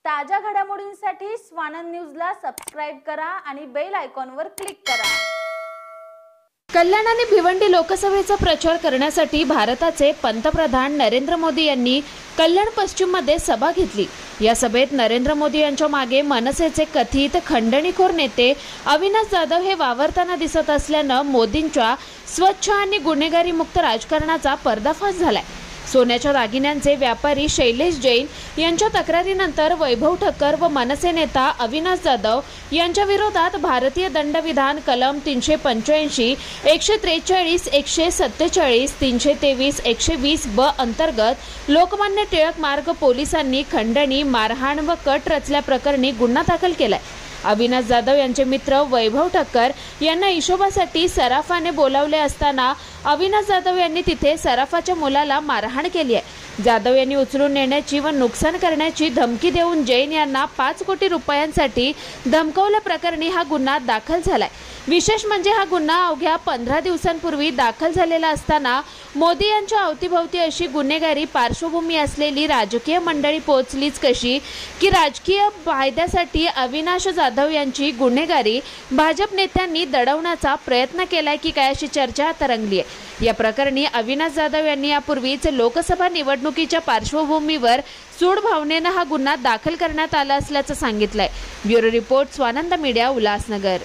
ताज्या घडामोडींसाठी स्वानंद न्यूजला सबस्क्राइब करा आणि बेल आयकॉनवर क्लिक करा। कल्याण आणि भिवंडी लोकसभेचा प्रचार करण्यासाठी भारताचे पंतप्रधान नरेंद्र मोदी यांनी कल्याण पश्चिम मध्ये सभा घेतली। या सभेत नरेंद्र मोदी यांच्या मागे मनसेचे कथित खंडणीखोर नेते अविनाश जाधव हे वावरताना दिसत असल्याने मोदींच्या स्वच्छ आणि गुन्हेगारी मुक्त राजकारणाचा पर्दाफाश झालाय। सोन्याच्या दागिन्यांचे व्यापारी शैलेश जैन यांच्या तक्रारीनंतर वैभव ठक्कर व मनसे नेता अविनाश जाधव यांच्या विरोधात भारतीय दंडविधान कलम 385, 143, 147, 323, 120 ब अंतर्गत लोकमान्य टिळक मार्ग पोलिसांनी खंडणी, मारहाण व कट रचल्याप्रकरणी गुन्हा दाखल केलाय। अविनाश जाधव यांचे मित्र वैभव ठक्कर यांना हिशोबासाठी सराफाने बोलावले असताना अविनाश जाधव यांनी तिथे सराफाच्या मुलाला मारहाण केली आहे। जाधव यांनी उचलून नेण्याची व नुकसान करण्याची धमकी देऊन जैन यांना 5 कोटी रुपयांसाठी धमकावल्याप्रकरणी हा गुन्हा दाखल झालाय। विशेष म्हणजे हा गुन्हा अवघ्या 15 दिवसांपूर्वी दाखल झालेला असताना मोदी यांच्या अवतीभवती अशी गुन्हेगारी पार्श्वभूमी असलेली राजकीय मंडळी पोहोचलीच कशी की राजकीय फायद्यासाठी अविनाश जाधव यांची गुन्हेगारी भाजप नेत्यांनी दडवण्याचा प्रयत्न केलाय की काय अशी चर्चा तरंगली आहे। या प्रकरणी अविनाश जाधव यांनी यापूर्वीच लोकसभा निवडणुकीच्या पार्श्वभूमीवर सूड भावनेने हा गुन्हा दाखल करण्यात आला असल्याचं सांगितलंय। Bureau report, Swanand media, Ulhasnagar.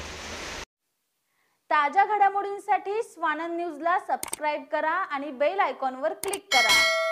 ताज्या घडामोडींसाठी स्वानंद न्यूजला सबस्क्राइब करा आणि बेल आयकॉनवर क्लिक करा।